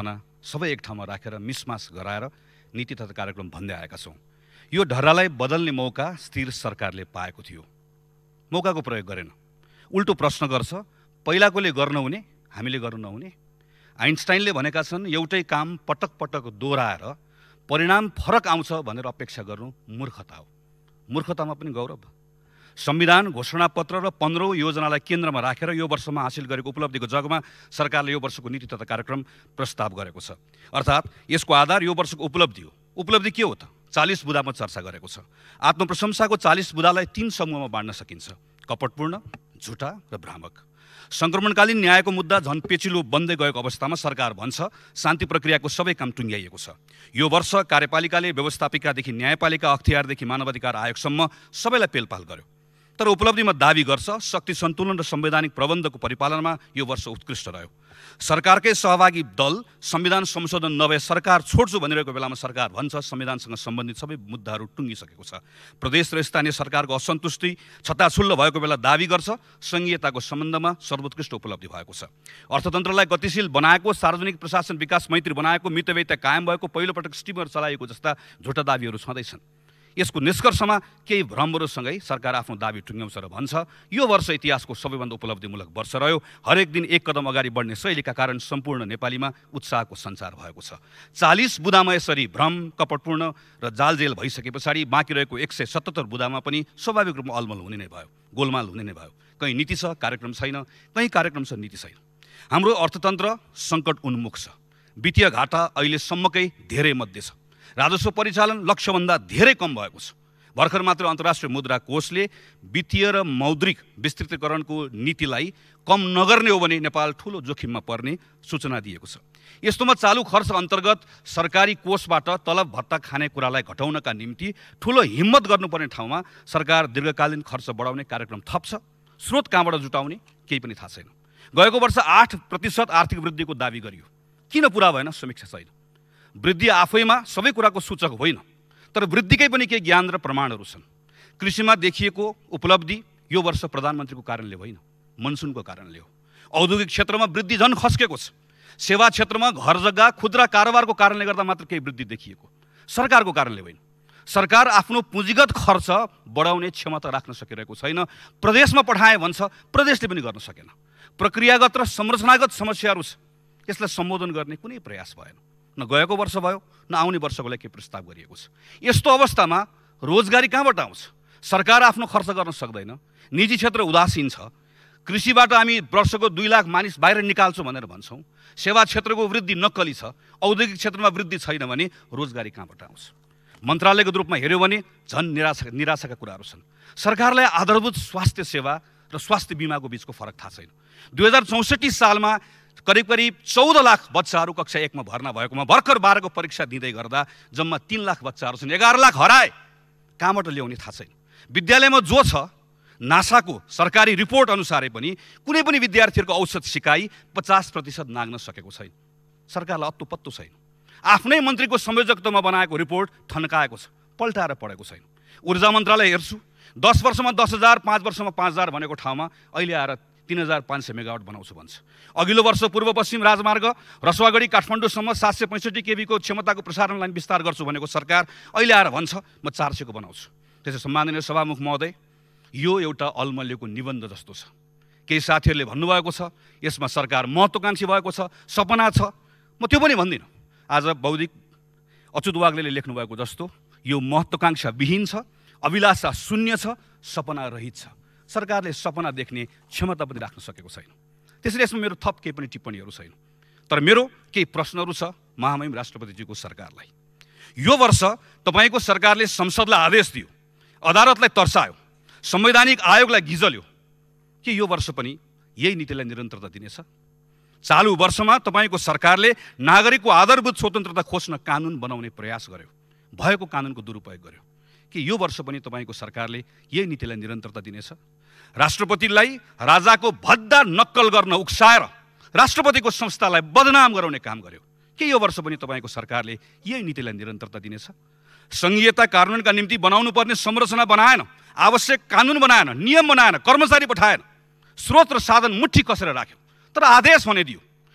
कल्पना सबै एक ठाउँमा राखेर मिसमास गराएर नीति तथा कार्यक्रम भन्दै आएका छौँ। यो ढर्रालाई बदल्ने मौका स्थिर सरकारले पाएको थियो, मौकाको प्रयोग गरेन। उल्टो प्रश्न गर्छ, पहिलाकोले गर्न हुने, हामीले गर्नु नहुने। आइन्स्टाइनले भनेका छन्, एउटै काम पटक पटक दोहोऱ्याएर परिणाम फरक आउँछ भनेर अपेक्षा गर्नु मूर्खता हो। मूर्खतामा पनि गौरव। संविधान, घोषणापत्र र 15औं योजनालाई केन्द्रमा राखेर यो वर्षमा हासिल गरेको उपलब्धिको जगमा सरकारले यो वर्षको नीति तथा कार्यक्रम प्रस्ताव गरेको छ। अर्थात् यसको आधार यो वर्षको उपलब्धि हो। उपलब्धि के हो त? 40 बुँदामा चर्चा गरेको छ। आत्मप्रशंसाको 40 बुँदालाई 3 समूहमा बाँड्न सकिन्छ: कपटपूर्ण, झुटा र भ्रामक। संक्रमणकालीन न्यायको मुद्दा झन् पेचिलो बन्दै गएको अवस्थामा सरकार भन्छ शान्ति प्रक्रियाको सबै काम टुङ्ग्याइएको छ। यो वर्ष कार्यपालिकाले व्यवस्थापिकादेखि न्यायपालिका, अख्तियारदेखि मानवाधिकार आयोगसम्म सबैलाई पेलपाल गर्यो। तर उपलब्धिमा दाबी गर्छ शक्ति सन्तुलन र संवैधानिक प्रबन्धको परिपालनमा यो वर्ष उत्कृष्ट रह्यो। सरकारकै सहभागी दल संविधान संशोधन नभए सरकार छोड्छु भनिरहेको बेलामा सरकार भन्छ संविधानसँग सम्बन्धित सबै मुद्दाहरू टुङ्गिसकेको छ। प्रदेश र स्थानीय सरकारको असन्तुष्टि छताछुल्ल भएको बेला दाबी गर्छ संघीयताको सम्बन्धमा सर्वोत्कृष्ट उपलब्धि भएको छ। अर्थतन्त्रलाई गतिशील बनाएको, सार्वजनिक प्रशासन विकास मैत्री बनाएको, मितव्ययिता कायम भएको, पहिलोपटक स्टिमर चलाएको जस्ता झुटा दाबीहरू छँदैछन्। यसको निष्कर्षमा केही भ्रमहरूसँगै सरकार आफ्नो दाबी टुङ्ग्याउँछ र भन्छ यो वर्ष इतिहासको सबैभन्दा उपलब्धिमूलक वर्ष रह्यो। हरेक दिन एक कदम अगाडि बढ्ने शैलीका कारण सम्पूर्ण नेपालीमा उत्साहको सञ्चार भएको छ। 40 बुँदामा यसरी भ्रम, कपटपूर्ण र जालजेल भइसके पछाडि बाँकी रहेको 177 बुँदामा पनि स्वाभाविक रूपमा अलमल हुने नै भयो, गोलमाल हुने नै भयो। कहीँ नीति छ, कार्यक्रम छैन, कहीँ कार्यक्रम छ, नीति छैन। हाम्रो अर्थतन्त्र सङ्कट उन्मुख छ। वित्तीय घाटा अहिलेसम्मकै धेरै मध्ये छ। राजस्व परिचालन लक्ष्यभन्दा धेरै कम भएको छ। भर्खर मात्र अन्तर्राष्ट्रिय मुद्रा कोषले वित्तीय र मौद्रिक विस्तृतीकरणको नीतिलाई कम नगर्ने हो भने नेपाल ठुलो जोखिममा पर्ने सूचना दिएको छ। यस्तोमा चालु खर्च अन्तर्गत सरकारी कोषबाट तलब भत्ता खाने कुरालाई घटाउनका निम्ति ठुलो हिम्मत गर्नुपर्ने ठाउँमा सरकार दीर्घकालीन खर्च बढाउने कार्यक्रम थप्छ। स्रोत कहाँबाट जुटाउने केही पनि थाहा छैन। गएको वर्ष 8% आर्थिक वृद्धिको दाबी गरियो, किन पुरा भएन? समीक्षा छैन। वृद्धि आफैमा सबै कुराको सूचक होइन, तर वृद्धिकै पनि केही ज्ञान र प्रमाणहरू छन्। कृषिमा देखिएको उपलब्धि यो वर्ष प्रधानमन्त्रीको कारणले होइन, मनसुनको कारणले हो। औद्योगिक क्षेत्रमा वृद्धि झन् खस्केको छ। सेवा क्षेत्रमा घर जग्गा, खुद्रा कारोबारको कारणले गर्दा मात्र केही वृद्धि देखिएको, सरकारको कारणले होइन। सरकार आफ्नो पुँजीगत खर्च बढाउने क्षमता राख्न सकिरहेको छैन। प्रदेशमा पठाए भन्छ, प्रदेशले पनि गर्न सकेन। प्रक्रियागत र संरचनागत समस्याहरू छ, यसलाई सम्बोधन गर्ने कुनै प्रयास भएन। न गएको वर्ष भयो, न आउने वर्षको लागि के प्रस्ताव गरिएको छ। यस्तो अवस्थामा रोजगारी कहाँबाट आउँछ? सरकार आफ्नो खर्च गर्न सक्दैन, निजी क्षेत्र उदासीन छ। कृषिबाट हामी वर्षको 2 लाख मानिस बाहिर निकाल्छौँ भनेर भन्छौँ। सेवा क्षेत्रको वृद्धि नक्कली छ, औद्योगिक क्षेत्रमा वृद्धि छैन भने रोजगारी कहाँबाट आउँछ? मन्त्रालयको रूपमा हेऱ्यो भने झन् निराशाका कुराहरू छन्। सरकारलाई आधारभूत स्वास्थ्य सेवा र स्वास्थ्य बिमाको बीचको फरक थाहा छैन। 2064 सालमा करिब 14 लाख बच्चाहरू कक्षा 1 मा भर्ना भएकोमा भर्खर 12 को परीक्षा दिँदै गर्दा जम्मा 3 लाख बच्चाहरू छन्। 11 लाख हराए, कहाँबाट ल्याउने थाहा छैन। विद्यालयमा जो छ, नासाको सरकारी रिपोर्ट अनुसारै पनि कुनै पनि विद्यार्थीहरूको औसत सिकाइ 50% नाग्न सकेको छैन। सरकारलाई अत्तो पत्तो छैन। आफ्नै मन्त्रीको संयोजकत्वमा बनाएको रिपोर्ट ठन्काएको छ, पल्टाएर पढेको छैन। ऊर्जा मन्त्रालय हेर्छु, 10 वर्षमा 10,000, 5 वर्षमा 5,000 भनेको ठाउँमा अहिले आएर 3,500 मेगावाट बनाउँछु भन्छ। अघिल्लो वर्ष पूर्व पश्चिम राजमार्ग रसुवागढी काठमाडौँसम्म 765 केबी को क्षमताको प्रसारण लाइन विस्तार गर्छु भनेको सरकार अहिले आएर भन्छ म 400 को बनाउँछु। त्यसै सम्माननीय सभामुख महोदय, यो एउटा अलमल्यको निबन्ध जस्तो छ। केही साथीहरूले भन्नुभएको छ यसमा सरकार महत्त्वकांक्षी भएको छ, सपना छ। म त्यो पनि भन्दिनँ। आज बौद्धिक अच्युत वाग्लेले लेख्नुभएको जस्तो यो महत्त्वकांक्षा विहीन छ, अभिलाषा शून्य छ, सपना रहित छ। सरकारले सपना देख्ने क्षमता पनि राख्न सकेको छैन। त्यसैले यसमा मेरो थप केही पनि टिप्पणीहरू छैन। तर मेरो केही प्रश्नहरू छ महामहिम राष्ट्रपतिजीको सरकारलाई। यो वर्ष तपाईको सरकारले संसदलाई आदेश दियो, अदालतलाई तर्सायो, संवैधानिक आयोगलाई गिजल्यो के यो वर्ष पनि यही नीतिलाई निरन्तरता दिनेछ? चालु वर्षमा तपाईको सरकारले नागरिकको आधारभूत स्वतन्त्रता खोज्न कानुन बनाउने प्रयास गर्यो, भएको कानुनको दुरुपयोग गर्यो कि यो वर्ष पनि तपाईको सरकारले यही नीतिलाई निरन्तरता दिनेछ? राष्ट्रपतिलाई राजाको भद्दा नक्कल गर्न उक्साएर राष्ट्रपतिको संस्थालाई बदनाम गराउने काम गर्यो के यो वर्ष पनि तपाईको सरकारले यही नीतिलाई निरन्तरता दिनेछ? संघीयता कार्यान्वयनका निम्ति बनाउनु पर्ने संरचना बनाएन, आवश्यक कानुन बनाएन, नियम बनाएन, कर्मचारी पठाएन, स्रोत र साधन मुट्ठी कसेर राख्यो, तर आदेश भने दियो।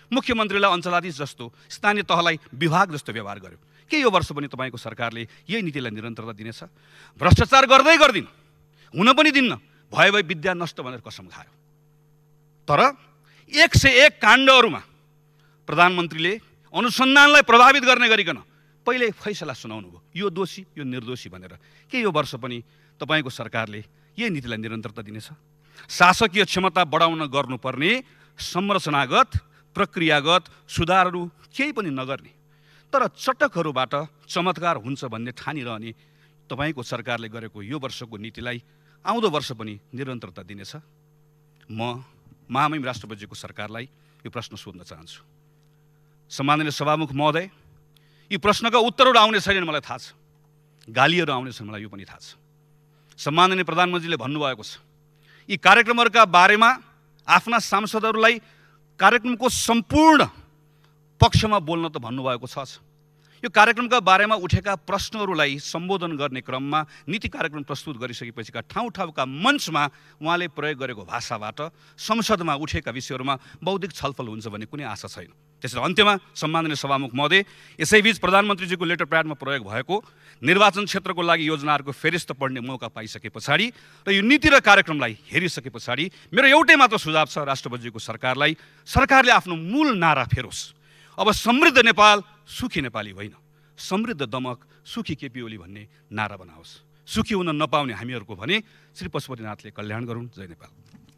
मुख्यमन्त्रीलाई अञ्चलाधीश जस्तो स्थानीय तहलाई विभाग जस्तो व्यवहार गर्यो। के यो वर्ष पनि तपाईँको सरकारले यही नीतिलाई निरन्तरता दिनेछ? भ्रष्टाचार गर्दै गर्दिन, हुन पनि दिन्न, भयो भए विद्या नष्ट भनेर कसम खायो। तर 101 काण्डहरूमा प्रधानमन्त्रीले अनुसन्धानलाई प्रभावित गर्ने गरिकन पहिले फैसला सुनाउनु भयो, यो दोषी यो निर्दोषी भनेर। के यो वर्ष पनि तपाईँको सरकारले यही नीतिलाई निरन्तरता दिनेछ? शासकीय क्षमता बढाउन गर्नुपर्ने संरचनागत प्रक्रियागत सुधारहरू केही पनि नगर्ने, तर चटकहरूबाट चमत्कार हुन्छ भन्ने ठानिरहने तपाईँको सरकारले गरेको यो वर्षको नीतिलाई आउँदो वर्ष पनि निरन्तरता दिनेछ? म महामहिम राष्ट्रपतिको सरकारलाई यो प्रश्न सोध्न चाहन्छु। सम्माननीय सभामुख महोदय, यी प्रश्नका उत्तरहरू आउने छैनन् मलाई थाहा छ, गालीहरू आउने छन् मलाई यो पनि थाहा छ। सम्माननीय प्रधानमन्त्रीले भन्नुभएको छ यी कार्यक्रमहरूका बारेमा आफ्ना सांसदहरूलाई कार्यक्रमको सम्पूर्ण पक्षमा बोल्न त भन्नुभएको छ। यो कार्यक्रमका बारेमा उठेका प्रश्नहरूलाई सम्बोधन गर्ने क्रममा नीति कार्यक्रम प्रस्तुत गरिसकेपछिका ठाउँ ठाउँका मञ्चमा उहाँले प्रयोग गरेको भाषाबाट संसदमा उठेका विषयहरूमा बौद्धिक छलफल हुन्छ भन्ने कुनै आशा छैन। त्यसैले अन्त्यमा सम्माननीय सभामुख महोदय, यसैबीच प्रधानमन्त्रीजीको लेटर प्याडमा प्रयोग भएको निर्वाचन क्षेत्रको लागि योजनाहरूको फेरिस्त पढ्ने मौका पाइसके पछाडि र यो नीति र कार्यक्रमलाई हेरिसके पछाडि मेरो एउटै मात्र सुझाव छ राष्ट्रपतिजीको सरकारलाई, सरकारले आफ्नो मूल नारा फेरोस्। अब समृद्ध नेपाल सुखी नेपाली होइन, समृद्ध दमक सुखी केपी ओली भन्ने नारा बनाओस्। सुखी हुन नपाउने हामीहरूको भने श्री पशुपतिनाथले कल्याण गरून्। जय नेपाल।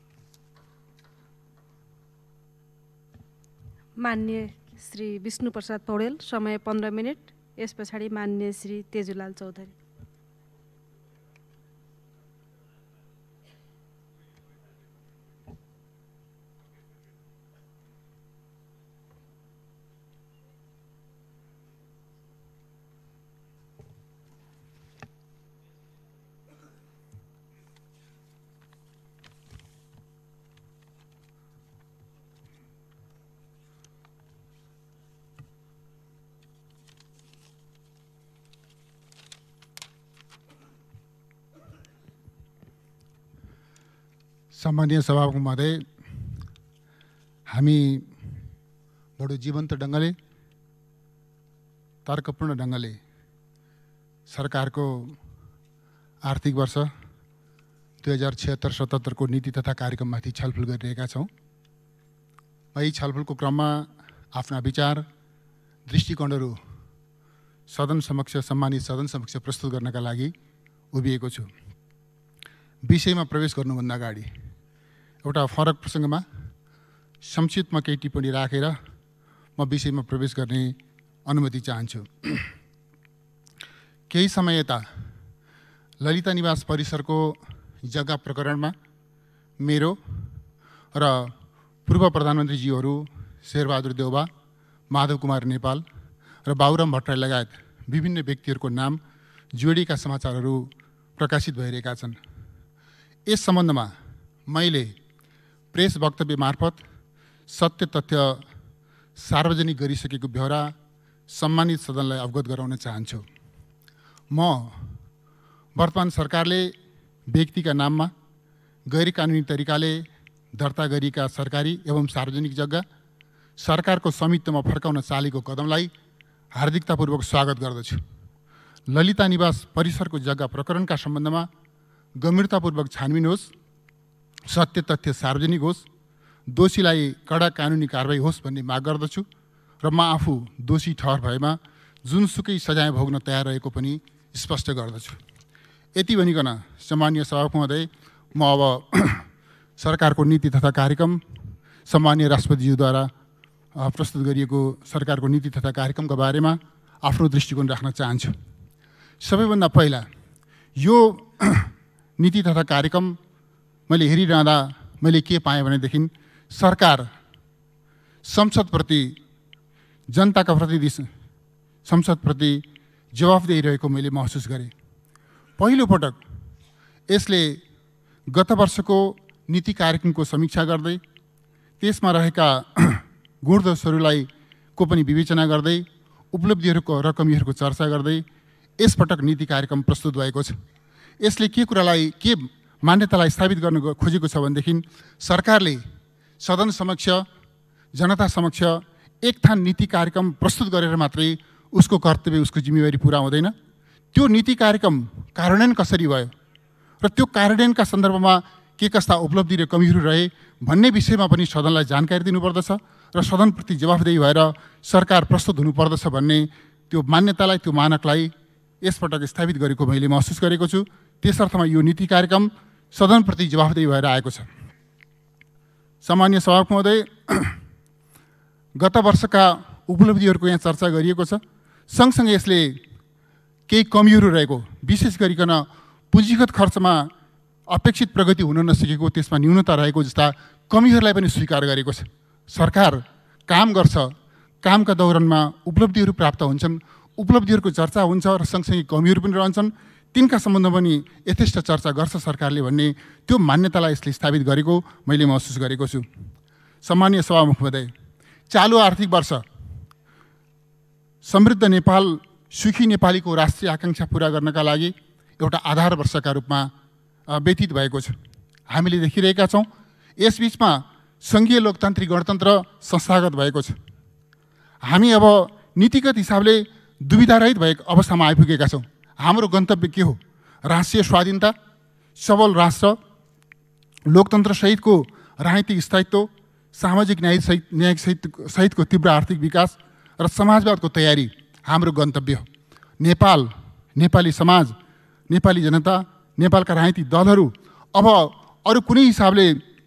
माननीय श्री विष्णुप्रसाद पौडेल, समय 15 मिनट। यस पछाडि माननीय श्री तेजुलाल चौधरी। सम्मानीय सभामुख महोदय, हामी बडो जीवन्त ढङ्गले तर्कपूर्ण ढङ्गले सरकारको आर्थिक वर्ष 2076-77 को नीति तथा कार्यक्रममाथि छलफल गरिरहेका छौँ। यही छलफलको क्रममा आफ्ना विचार दृष्टिकोणहरू सम्मानित सदन समक्ष प्रस्तुत गर्नका लागि उभिएको छु। विषयमा प्रवेश गर्नुभन्दा अगाडि एउटा फरक प्रसङ्गमा संक्षिप्तमा केही टिप्पणी राखेर म विषयमा प्रवेश गर्ने अनुमति चाहन्छु। केही समय यता ललिता निवास परिसरको जग्गा प्रकरणमा मेरो र पूर्व प्रधानमन्त्रीज्यूहरू शेरबहादुर देउबा, माधव कुमार नेपाल र बाबुराम भट्टराई लगायत विभिन्न व्यक्तिहरूको नाम जोडिएका समाचारहरू प्रकाशित भइरहेका छन्। यस सम्बन्धमा मैले प्रेस वक्तव्य मार्फत सत्य तथ्य सार्वजनिक गरिसकेको ब्यौरा सम्मानित सदनलाई अवगत गराउन चाहन्छु। म वर्तमान सरकारले व्यक्तिका नाममा गैरकानुनी तरिकाले दर्ता गरिएका सरकारी एवं सार्वजनिक जग्गा सरकारको स्वामित्वमा फर्काउन चालेको कदमलाई हार्दिकतापूर्वक स्वागत गर्दछु। ललिता निवास परिसरको जग्गा प्रकरणका सम्बन्धमा गम्भीरतापूर्वक छानबिन होस्, सत्य तथ्य सार्वजनिक होस्, दोषीलाई कडा कानुनी कारबाही होस् भन्ने माग गर्दछु र म आफू दोषी ठहर भएमा जुनसुकै सजाय भोग्न तयार रहेको पनि स्पष्ट गर्दछु। यति भनिकन सम्मानीय सभामुख महोदय, म अब सरकारको नीति तथा कार्यक्रम सम्मानीय राष्ट्रपतिज्यूद्वारा प्रस्तुत गरिएको सरकारको नीति तथा कार्यक्रमका बारेमा आफ्नो दृष्टिकोण राख्न चाहन्छु। सबैभन्दा पहिला यो नीति तथा कार्यक्रम मैले हेरिरहँदा मैले के पाएँ भनेदेखि सरकार संसदप्रति, जनताका प्रतिनिधि संसदप्रति जवाफदेही रहेको मैले महसुस गरेँ। पहिलोपटक यसले गत वर्षको नीति कार्यक्रमको समीक्षा गर्दै त्यसमा रहेका गुणदोषहरूलाई को पनि विवेचना गर्दै उपलब्धिहरूको र कमीहरूको चर्चा गर्दै यसपटक नीति कार्यक्रम प्रस्तुत भएको छ। यसले के मान्यतालाई स्थापित गर्न खोजेको छ भनेदेखि सरकारले सदन समक्ष जनता समक्ष एक थान नीति कार्यक्रम प्रस्तुत गरेर मात्रै उसको कर्तव्य, उसको जिम्मेवारी पुरा हुँदैन। त्यो नीति कार्यक्रम कार्यान्वयन कसरी भयो र त्यो कार्यान्वयनका सन्दर्भमा के कस्ता उपलब्धि र कमीहरू रहे भन्ने विषयमा पनि सदनलाई जानकारी दिनुपर्दछ र सदनप्रति जवाफदेही भएर सरकार प्रस्तुत हुनुपर्दछ भन्ने त्यो मान्यतालाई, त्यो मानकलाई यसपटक स्थापित गरेको मैले महसुस गरेको छु। त्यसर्थमा यो नीति कार्यक्रम सदनप्रति जवाफदेही भएर आएको छ। सामान्य सभामुख महोदय, गत वर्षका उपलब्धिहरूको यहाँ चर्चा गरिएको छ। सँगसँगै यसले केही कमीहरू रहेको, विशेष गरिकन पुँजीगत खर्चमा अपेक्षित प्रगति हुन नसकेको, त्यसमा न्यूनता रहेको जस्ता कमीहरूलाई पनि स्वीकार गरेको छ। सरकार काम गर्छ, कामका दौरानमा उपलब्धिहरू प्राप्त हुन्छन्, उपलब्धिहरूको चर्चा हुन्छ र सँगसँगै कमीहरू पनि रहन्छन्, तिनका सम्बन्धमा पनि यथेष्ट चर्चा गर्छ सरकारले भन्ने त्यो मान्यतालाई यसले स्थापित गरेको मैले महसुस गरेको छु। सम्मानीय सभामुख महोदय, चालु आर्थिक वर्ष समृद्ध नेपाल, सुखी नेपालीको राष्ट्रिय आकाङ्क्षा पुरा गर्नका लागि एउटा आधार वर्षका रूपमा व्यतीत भएको छ। हामीले देखिरहेका छौँ यसबीचमा सङ्घीय लोकतान्त्रिक गणतन्त्र संस्थागत भएको छ। हामी अब नीतिगत हिसाबले दुविधारहित भएको अवस्थामा आइपुगेका छौँ। हाम्रो गन्तव्य के हो? राष्ट्रिय स्वाधीनता, सबल राष्ट्र, लोकतन्त्रसहितको राजनीतिक स्थायित्व, सामाजिक न्याय सहितको तीव्र आर्थिक विकास र समाजवादको तयारी हाम्रो गन्तव्य हो। नेपाल, नेपाली समाज, नेपाली जनता, नेपालका राजनीतिक दलहरू अब अरू कुनै हिसाबले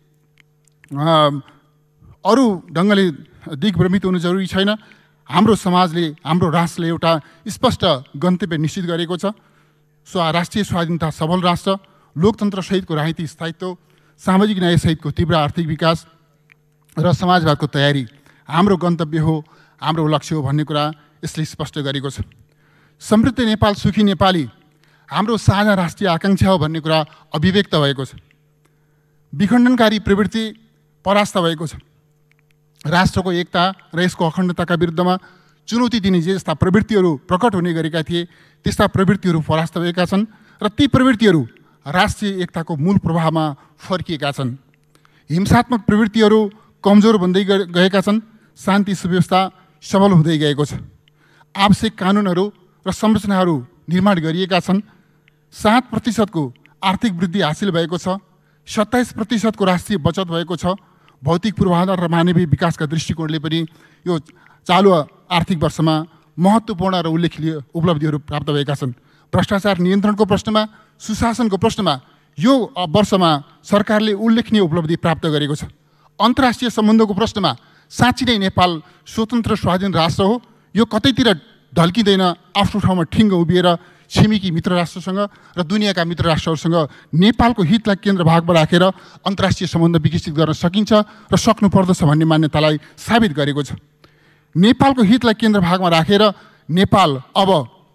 अरू ढङ्गले दिग्भ्रमित हुनु जरुरी छैन। हाम्रो समाजले, हाम्रो राष्ट्रले एउटा स्पष्ट गन्तव्य निश्चित गरेको छ। राष्ट्रिय स्वाधीनता, सबल राष्ट्र, लोकतन्त्रसहितको राजनीतिक स्थायित्व, सामाजिक न्यायसहितको तीव्र आर्थिक विकास र समाजवादको तयारी हाम्रो गन्तव्य हो, हाम्रो लक्ष्य हो भन्ने कुरा यसले स्पष्ट गरेको छ। समृद्ध नेपाल, सुखी नेपाली हाम्रो साझा राष्ट्रिय आकाङ्क्षा हो भन्ने कुरा अभिव्यक्त भएको छ। विखण्डनकारी प्रवृत्ति परास्त भएको छ। राष्ट्रको एकता र यसको अखण्डताका विरुद्धमा चुनौती दिने जे जस्ता प्रवृत्तिहरू प्रकट हुने गरेका थिए त्यस्ता प्रवृत्तिहरू परास्त भएका छन् र ती प्रवृत्तिहरू राष्ट्रिय एकताको मूल प्रभावमा फर्किएका छन्। हिंसात्मक प्रवृत्तिहरू कमजोर बन्दै गएका छन्, शान्ति सुव्यवस्था सबल हुँदै गएको छ। आवश्यक कानुनहरू र संरचनाहरू निर्माण गरिएका छन्। 7% आर्थिक वृद्धि हासिल भएको छ। 27% राष्ट्रिय बचत भएको छ। भौतिक पूर्वाधार र मानवीय विकासका दृष्टिकोणले पनि यो चालु आर्थिक वर्षमा महत्त्वपूर्ण र उल्लेखनीय उपलब्धिहरू प्राप्त भएका छन्। भ्रष्टाचार नियन्त्रणको प्रश्नमा, सुशासनको प्रश्नमा यो वर्षमा सरकारले उल्लेखनीय उपलब्धि प्राप्त गरेको छ। अन्तर्राष्ट्रिय सम्बन्धको प्रश्नमा साँच्चै नै नेपाल स्वतन्त्र स्वाधीन राष्ट्र हो। यो कतैतिर ढल्किँदैन, आफ्नो ठाउँमा ठिङ्ग उभिएर छिमेकी मित्र राष्ट्रसँग र दुनियाँका मित्र राष्ट्रहरूसँग नेपालको हितलाई केन्द्र भागमा राखेर अन्तर्राष्ट्रिय सम्बन्ध विकसित गर्न सकिन्छ र सक्नुपर्दछ भन्ने मान्यतालाई साबित गरेको छ। नेपालको हितलाई केन्द्र भागमा राखेर नेपाल अब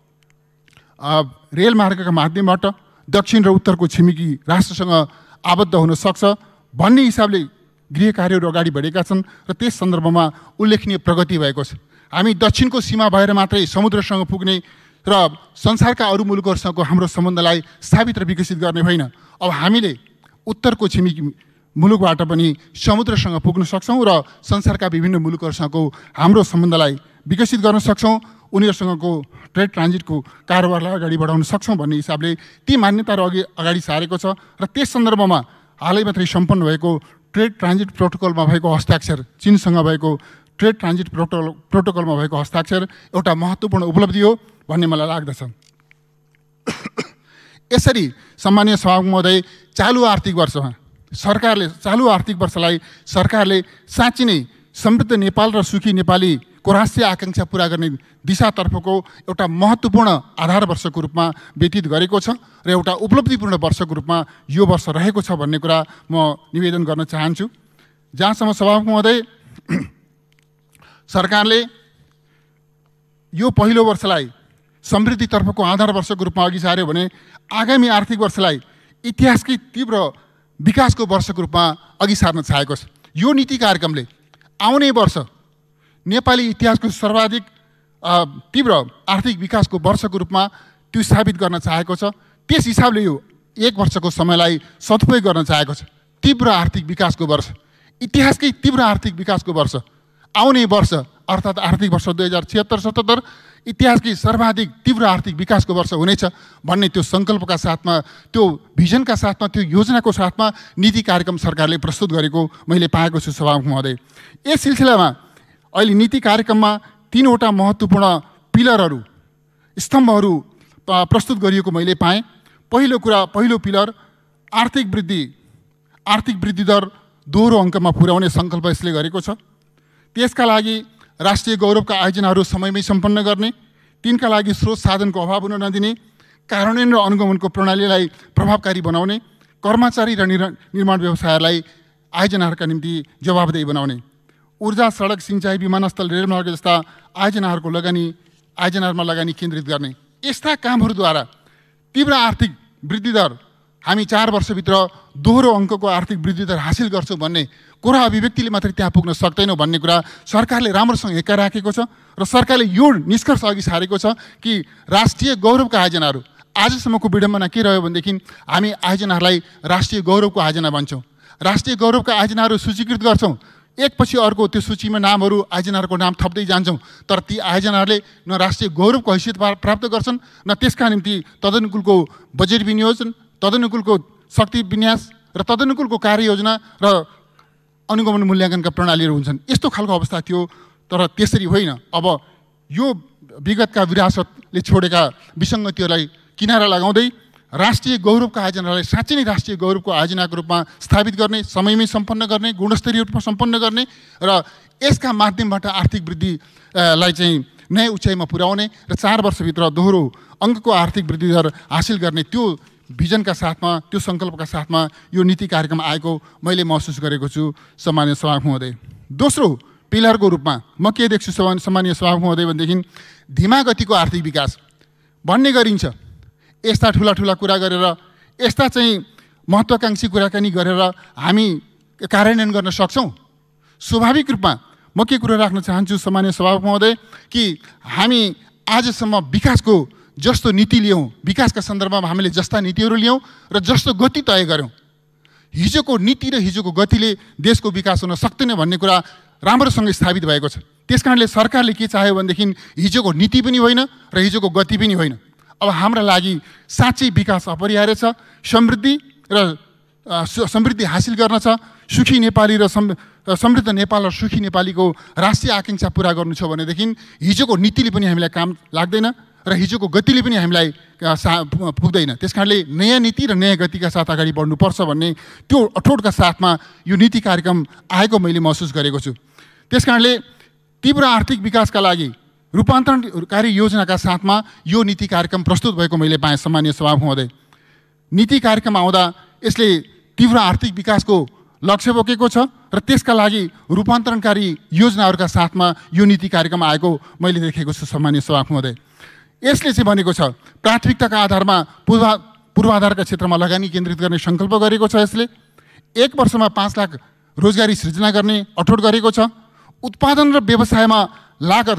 रेलमार्गका माध्यमबाट दक्षिण र उत्तरको छिमेकी राष्ट्रसँग आबद्ध हुन सक्छ भन्ने हिसाबले गृह कार्यहरू अगाडि बढेका छन् र त्यस सन्दर्भमा उल्लेखनीय प्रगति भएको छ। हामी दक्षिणको सीमा भएर मात्रै समुद्रसँग पुग्ने र संसारका अरू मुलुकहरूसँगको हाम्रो सम्बन्धलाई स्थापित र विकसित गर्ने होइन। अब हामीले उत्तरको छिमेकी मुलुकबाट पनि समुद्रसँग पुग्न सक्छौँ र संसारका विभिन्न मुलुकहरूसँगको हाम्रो सम्बन्धलाई विकसित गर्न सक्छौँ, उनीहरूसँगको ट्रेड ट्रान्जिटको कारोबारलाई अगाडि बढाउन सक्छौँ भन्ने हिसाबले ती मान्यताहरू अगाडि सारेको छ र त्यस सन्दर्भमा हालै मात्रै सम्पन्न भएको ट्रेड ट्रान्जिट प्रोटोकलमा भएको हस्ताक्षर, चीनसँग भएको ट्रेड ट्रान्जिट प्रोटोकलमा भएको हस्ताक्षर एउटा महत्त्वपूर्ण उपलब्धि हो भन्ने मलाई लाग्दछ। यसरी सम्मानीय सभामुख महोदय, चालु आर्थिक वर्षलाई सरकारले साँच्चै नै समृद्ध नेपाल र सुखी नेपालीको राष्ट्रिय आकाङ्क्षा पुरा गर्ने दिशातर्फको एउटा महत्त्वपूर्ण आधार वर्षको रूपमा व्यतीत गरेको छ र एउटा उपलब्धिपूर्ण वर्षको रूपमा यो वर्ष रहेको छ भन्ने कुरा म निवेदन गर्न चाहन्छु। जहाँसम्म सभामुख महोदय, सरकारले यो पहिलो वर्षलाई समृद्धितर्फको आधार वर्षको रूपमा अघि सार्यो भने आगामी आर्थिक वर्षलाई इतिहासकै तीव्र विकासको वर्षको रूपमा अघि सार्न चाहेको छ। यो नीति कार्यक्रमले आउने वर्ष नेपाली इतिहासको सर्वाधिक तीव्र आर्थिक विकासको वर्षको रूपमा त्यो स्थापित गर्न चाहेको छ। त्यस हिसाबले यो 1 वर्षको समयलाई सदुपयोग गर्न चाहेको छ। तीव्र आर्थिक विकासको वर्ष, इतिहासकै तीव्र आर्थिक विकासको वर्ष आउने वर्ष अर्थात् आर्थिक वर्ष 2076-77 इतिहासकै सर्वाधिक तीव्र आर्थिक विकासको वर्ष हुनेछ भन्ने त्यो सङ्कल्पका साथमा, त्यो भिजनका साथमा, त्यो योजनाको साथमा नीति कार्यक्रम सरकारले प्रस्तुत गरेको मैले पाएको छु सभामुख महोदय। यस सिलसिलामा अहिले नीति कार्यक्रममा 3वटा महत्त्वपूर्ण पिलरहरू, स्तम्भहरू प्रस्तुत गरिएको मैले पाएँ। पहिलो पिलर आर्थिक वृद्धि दर दोहोरो अङ्कमा पुर्याउने सङ्कल्प यसले गरेको छ। त्यसका लागि राष्ट्रिय गौरवका आयोजनाहरू समयमै सम्पन्न गर्ने, तिनका लागि स्रोत साधनको अभाव हुन नदिने, कार्यान्वयन र अनुगमनको प्रणालीलाई प्रभावकारी बनाउने, कर्मचारी र निर्माण व्यवसायलाई आयोजनाहरूका निम्ति जवाबदेही बनाउने, ऊर्जा, सडक, सिँचाइ, विमानस्थल, रेलमार्ग जस्ता आयोजनाहरूमा लगानी केन्द्रित गर्ने। यस्ता कामहरूद्वारा तीव्र आर्थिक वृद्धि दर हामी 4 वर्षभित्र दोहोरो अङ्कको आर्थिक वृद्धि दर हासिल गर्छौँ भन्ने कुरा अभिव्यक्तिले मात्रै त्यहाँ पुग्न सक्दैनौँ भन्ने कुरा सरकारले राम्रोसँग हेक्का राखेको छ र सरकारले यो निष्कर्ष अघि सारेको छ कि राष्ट्रिय गौरवका आयोजनाहरू, आजसम्मको विडम्बना के रह्यो भनेदेखि हामी आयोजनाहरूलाई राष्ट्रिय गौरवको आयोजना भन्छौँ, राष्ट्रिय गौरवका आयोजनाहरू सूचीकृत गर्छौँ, एकपछि अर्को त्यो सूचीमा नामहरू, आयोजनाहरूको नाम थप्दै जान्छौँ, तर ती आयोजनाहरूले न राष्ट्रिय गौरवको हैसियत प्राप्त गर्छन्, न त्यसका निम्ति तदनुकूलको बजेट विनियोजन, तदनुकूलको शक्ति विन्यास र तदनुकूलको कार्ययोजना र अनुगमन मूल्याङ्कनका प्रणालीहरू हुन्छन्। यस्तो खालको अवस्था थियो, तर त्यसरी होइन। अब यो विगतका विरासतले छोडेका विसङ्गतिहरूलाई किनारा लगाउँदै राष्ट्रिय गौरवका आयोजनालाई साँच्चै नै राष्ट्रिय गौरवको आयोजनाको रूपमा स्थापित गर्ने, समयमै सम्पन्न गर्ने, गुणस्तरीय रूपमा सम्पन्न गर्ने र यसका माध्यमबाट आर्थिक वृद्धिलाई चाहिँ नयाँ उचाइमा पुर्याउने र 4 वर्षभित्र दोहोरो अङ्कको आर्थिक वृद्धि दर हासिल गर्ने त्यो भिजनका साथमा, त्यो सङ्कल्पका साथमा यो नीति कार्यक्रम आएको मैले महसुस गरेको छु सम्माननीय सभामुख महोदय। दोस्रो पिलरको रूपमा म के देख्छु सम्माननीय सभामुख महोदय भनेदेखि धीमा गतिको आर्थिक विकास भन्ने गरिन्छ। यस्ता ठुला कुरा गरेर, यस्ता चाहिँ महत्त्वाकाङ्क्षी कुराकानी गरेर हामी कार्यान्वयन गर्न सक्छौँ? स्वाभाविक रूपमा म के कुरा राख्न चाहन्छु सम्माननीय सभामुख महोदय कि हामी आजसम्म विकासको जस्तो नीति ल्याउँ, विकासका सन्दर्भमा हामीले जस्ता नीतिहरू ल्याउँ र जस्तो गति तय गऱ्यौँ, हिजोको नीति र हिजोको गतिले देशको विकास हुन सक्दैन भन्ने कुरा राम्रोसँग स्थापित भएको छ। त्यस कारणले सरकारले के चाह्यो भनेदेखि हिजोको नीति पनि होइन र हिजोको गति पनि होइन। अब हाम्रा लागि साँच्चै विकास अपरिहार्य छ, समृद्धि हासिल गर्न छ, सुखी नेपाली र समृद्ध नेपाल र सुखी नेपालीको राष्ट्रिय आकाङ्क्षा पुरा गर्नु छ भनेदेखि हिजोको नीतिले पनि हामीलाई काम लाग्दैन र हिजोको गतिले पनि हामीलाई पुग्दैन। त्यस कारणले नयाँ नीति र नयाँ गतिका साथ अगाडि बढ्नुपर्छ भन्ने त्यो अठोटका साथमा यो नीति कार्यक्रम आएको मैले महसुस गरेको छु। त्यस कारणले तीव्र आर्थिक विकासका लागि रूपान्तरणकारी योजनाका साथमा यो नीति कार्यक्रम प्रस्तुत भएको मैले पाएँ सम्माननीय सभामुख महोदय। नीति कार्यक्रम आउँदा यसले तीव्र आर्थिक विकासको लक्ष्य बोकेको छ र त्यसका लागि रूपान्तरणकारी योजनाहरूका साथमा यो नीति कार्यक्रम आएको मैले देखेको छु सम्माननीय सभामुख महोदय। यसले चाहिँ भनेको छ प्राथमिकताका आधारमा पूर्वाधारका क्षेत्रमा लगानी केन्द्रित गर्ने सङ्कल्प गरेको छ। यसले 1 वर्षमा 5 लाख रोजगारी सृजना गर्ने अठोट गरेको छ। उत्पादन र व्यवसायमा लागत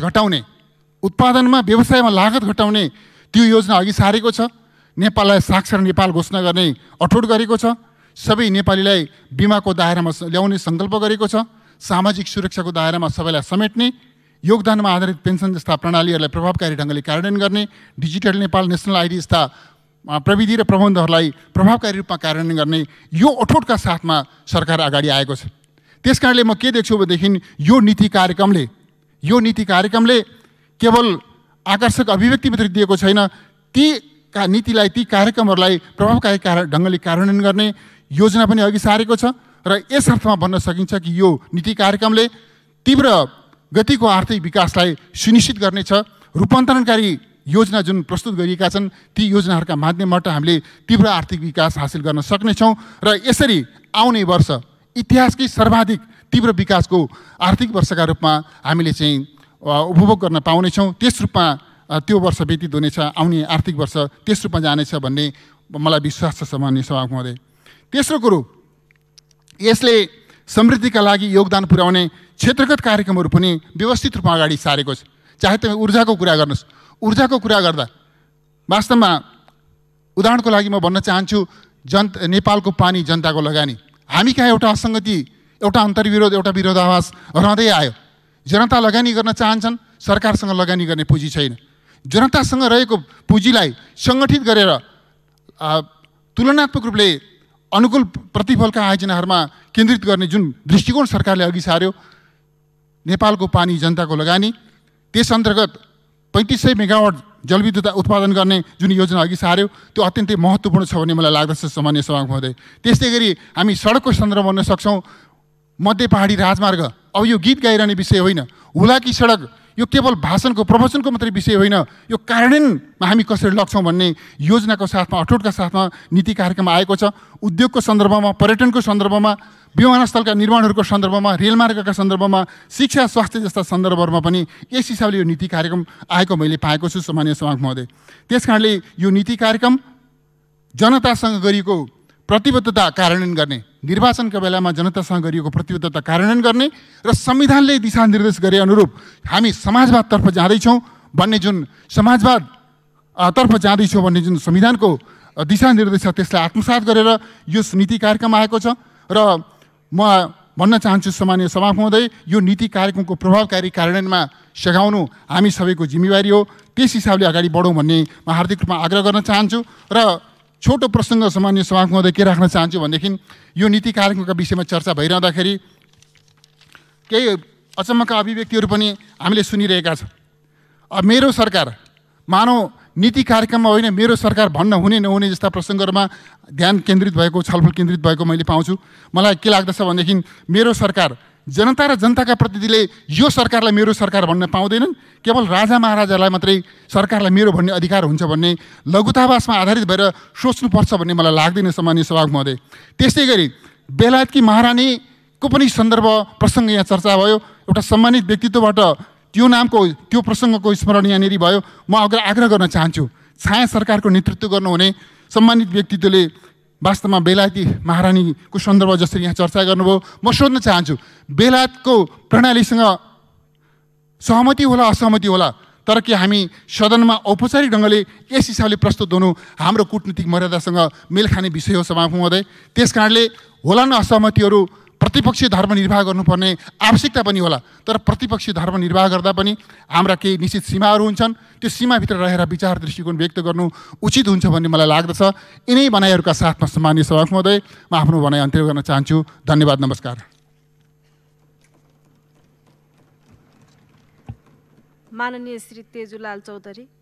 घटाउने त्यो योजना अघि सारेको छ। नेपाललाई साक्षर नेपाल घोषणा गर्ने अठोट गरेको छ। सबै नेपालीलाई बिमाको दायरामा ल्याउने सङ्कल्प गरेको छ। सामाजिक सुरक्षाको दायरामा सबैलाई समेट्ने, योगदानमा आधारित पेन्सन जस्ता प्रणालीहरूलाई प्रभावकारी ढङ्गले कार्यान्वयन गर्ने, डिजिटल नेपाल, नेसनल आइडी जस्ता प्रविधि र प्रबन्धहरूलाई प्रभावकारी रूपमा कार्यान्वयन गर्ने यो अठोटका साथमा सरकार अगाडि आएको छ। त्यस कारणले म के देख्छु भनेदेखि यो नीति कार्यक्रमले केवल आकर्षक अभिव्यक्ति मात्रै दिएको छैन, ती नीतिलाई, ती कार्यक्रमहरूलाई प्रभावकारी ढङ्गले कार्यान्वयन गर्ने योजना पनि अघि सारेको छ र यस अर्थमा भन्न सकिन्छ कि यो नीति कार्यक्रमले तीव्र गतिको आर्थिक विकासलाई सुनिश्चित गर्नेछ। रूपान्तरणकारी योजना जुन प्रस्तुत गरिएका छन् ती योजनाहरूका माध्यमबाट हामीले तीव्र आर्थिक विकास हासिल गर्न सक्नेछौँ र यसरी आउने वर्ष इतिहासकै सर्वाधिक तीव्र विकासको आर्थिक वर्षका रूपमा हामीले चाहिँ उपभोग गर्न पाउनेछौँ। त्यस रूपमा त्यो वर्ष व्यतीत हुनेछ, आउने आर्थिक वर्ष त्यस रूपमा जानेछ भन्ने मलाई विश्वास छ सम्माननीय सभामुख महोदय। तेस्रो कुरो, यसले समृद्धिका लागि योगदान पुर्याउने क्षेत्रगत कार्यक्रमहरू पनि व्यवस्थित रूपमा अगाडि सारेको छ। चाहे तपाईँ ऊर्जाको कुरा गर्नुहोस्, ऊर्जाको कुरा गर्दा वास्तवमा उदाहरणको लागि म भन्न चाहन्छु नेपालको पानी जनताको लगानी। हामी कहाँ एउटा असङ्गति, एउटा अन्तर्विरोध, एउटा विरोधाभास रहँदै आयो। जनता लगानी गर्न चाहन्छन्, सरकारसँग लगानी गर्ने पुँजी छैन। जनतासँग रहेको पुँजीलाई सङ्गठित गरेर तुलनात्मक रूपले अनुकूल प्रतिफलका आयोजनाहरूमा केन्द्रित गर्ने जुन दृष्टिकोण सरकारले अघि सार्यो, नेपालको पानी जनताको लगानी, त्यस अन्तर्गत 3500 मेगावाट जलविद्युत उत्पादन गर्ने जुन योजना अघि सार्यो त्यो अत्यन्तै महत्त्वपूर्ण छ भन्ने मलाई लाग्दछ सामान्य सभामुख महोदय। त्यस्तै गरी हामी सडकको सन्दर्भ भन्न सक्छौँ, मध्य पहाडी राजमार्ग अब यो गीत गाइरहने विषय होइन, हुलाकी सडक यो केवल भाषणको प्रवचनको मात्रै विषय होइन, यो कार्यान्वयनमा हामी कसरी लग्छौँ भन्ने योजनाको साथमा अठोटका साथमा नीति कार्यक्रम आएको छ। उद्योगको सन्दर्भमा, पर्यटनको सन्दर्भमा, विमानस्थलका निर्माणहरूको सन्दर्भमा, रेलमार्गका सन्दर्भमा, शिक्षा स्वास्थ्य जस्ता सन्दर्भहरूमा पनि यस हिसाबले यो नीति कार्यक्रम आएको मैले पाएको छु सामान्य सभामुख महोदय। त्यस कारणले यो नीति कार्यक्रम जनतासँग गरिएको प्रतिबद्धता कार्यान्वयन गर्ने, निर्वाचनका बेलामा जनतासँग गरिएको प्रतिबद्धता कार्यान्वयन गर्ने र संविधानले दिशानिर्देश गरे अनुरूप हामी समाजवादतर्फ जाँदैछौँ भन्ने जुन समाजवाद तर्फ जाँदैछौँ भन्ने जुन संविधानको दिशानिर्देश छ त्यसलाई आत्मसात गरेर यो नीति कार्यक्रम आएको छ। र म भन्न चाहन्छु सामान्य सभामुख महोदय, यो नीति कार्यक्रमको प्रभावकारी कार्यान्वयनमा सघाउनु हामी सबैको जिम्मेवारी हो। त्यस हिसाबले अगाडि बढौँ भन्ने म हार्दिक रूपमा आग्रह गर्न चाहन्छु। र छोटो प्रसङ्ग सामान्य सभामुख महोदय के राख्न चाहन्छु भनेदेखि यो नीति कार्यक्रमका विषयमा चर्चा भइरहँदाखेरि केही अचम्मका अभिव्यक्तिहरू पनि हामीले सुनिरहेका छौँ। अब मेरो सरकार मानव नीति कार्यक्रममा होइन, मेरो सरकार भन्न हुने नहुने जस्ता प्रसङ्गहरूमा ध्यान केन्द्रित भएको, छलफल केन्द्रित भएको मैले पाउँछु। मलाई के लाग्दछ भनेदेखि मेरो सरकार जनता र जनताका प्रतिनिधिले यो सरकारलाई मेरो सरकार भन्न पाउँदैनन्, केवल राजा महाराजालाई मात्रै सरकारलाई मेरो भन्ने अधिकार हुन्छ भन्ने लघुतावासमा आधारित भएर सोच्नुपर्छ भन्ने मलाई लाग्दैन सामान्य सभामुख महोदय। त्यस्तै गरी बेलायतकी महारानीको पनि सन्दर्भ प्रसङ्ग यहाँ चर्चा भयो। एउटा सम्मानित व्यक्तित्वबाट त्यो नामको त्यो प्रसङ्गको स्मरण यहाँनिर भयो। म आग्रह गर्न चाहन्छु, छाया सरकारको नेतृत्व गर्नुहुने सम्मानित व्यक्तित्वले वास्तवमा बेलायती महारानीको सन्दर्भ जसरी यहाँ चर्चा गर्नुभयो, म सोध्न चाहन्छु बेलायतको प्रणालीसँग सहमति होला असहमति होला, तर के हामी सदनमा औपचारिक ढङ्गले यस हिसाबले प्रस्तुत हुनु हाम्रो कूटनीतिक मर्यादासँग मेल खाने विषय हो सभामुख महोदय। त्यस कारणले होला न असहमतिहरू, प्रतिपक्षीय धर्म निर्वाह गर्नुपर्ने आवश्यकता पनि होला, तर प्रतिपक्षीय धर्म निर्वाह गर्दा पनि हाम्रा केही निश्चित सीमाहरू हुन्छन्, त्यो सीमाभित्र रहेर विचार दृष्टिकोण व्यक्त गर्नु उचित हुन्छ भन्ने मलाई लाग्दछ। यिनै भनाइहरूका साथमा सामान्य सभामुख महोदय म आफ्नो भनाइ अन्त्य गर्न चाहन्छु। धन्यवाद, नमस्कार। माननीय श्री तेजुलाल चौधरी।